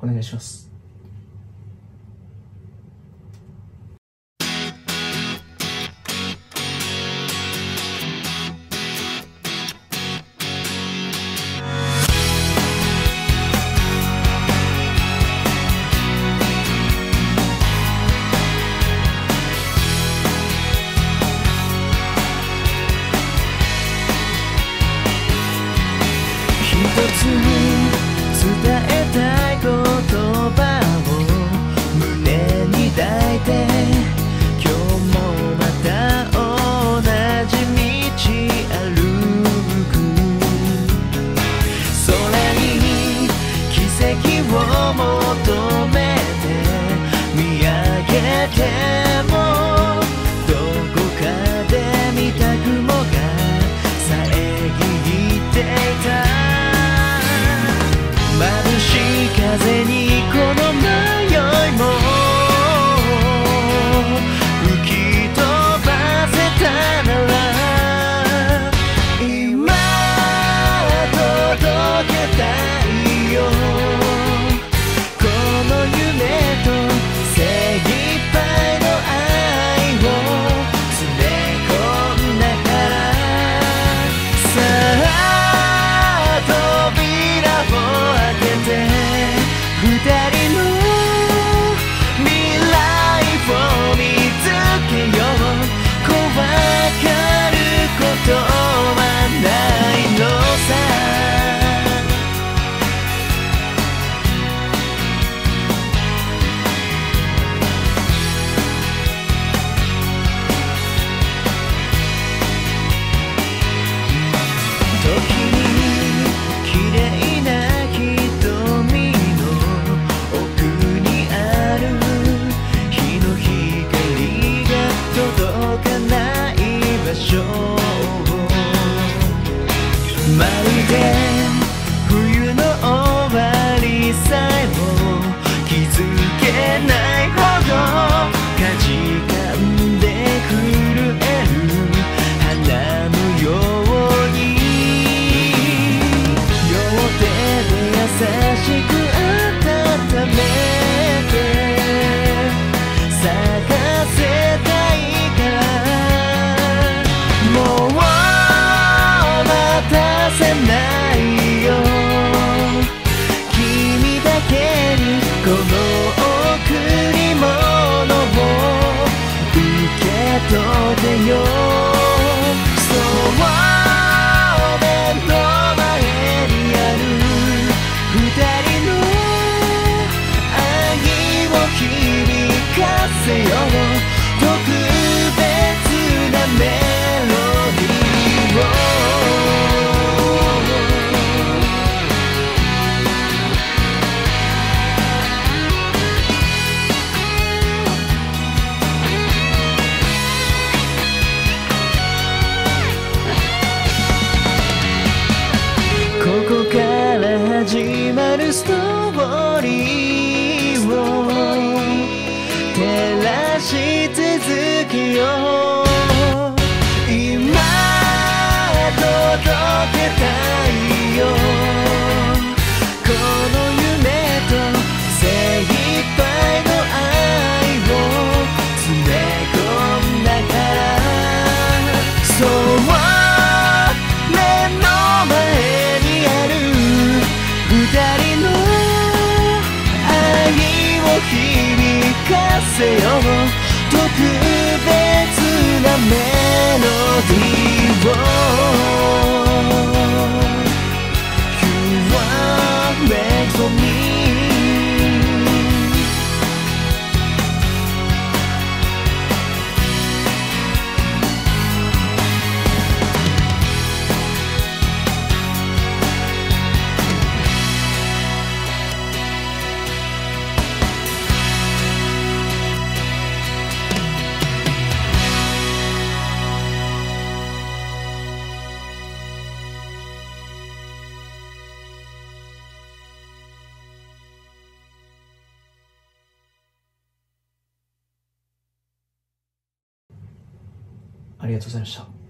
お願いします。 一つ伝えたい言葉を胸に抱いて、今日もまた同じ道歩く。空に奇跡を求めて見上げても、どこかで見た雲が遮っていた。眩しい風にこの迷いも吹き飛ばせたなら、今届けたいよ。この夢と精一杯の愛を詰め込んだから、さあ扉を開けて二人の未来を見つけよう。怖がることはないのさ。時に綺麗な瞳の奥にある日の光が届かない場所、まるで冬の終わりさえも気づけないほどかじかんで震える花のように、両手で優しく温めて咲かせたいから、もう待たせないよ。君だけにこの贈り物を受け取ってよ。そう目の前にある二人の愛を響かせよう。特別なメロディーを。ここから始まるストーリーを照らし続けよう。今届けたいよ。この夢と精一杯の愛を詰め込んだから、そう目の前にある二人の愛を響かせよう。特別なメロディーを。 You are meant for me。 ありがとうございました。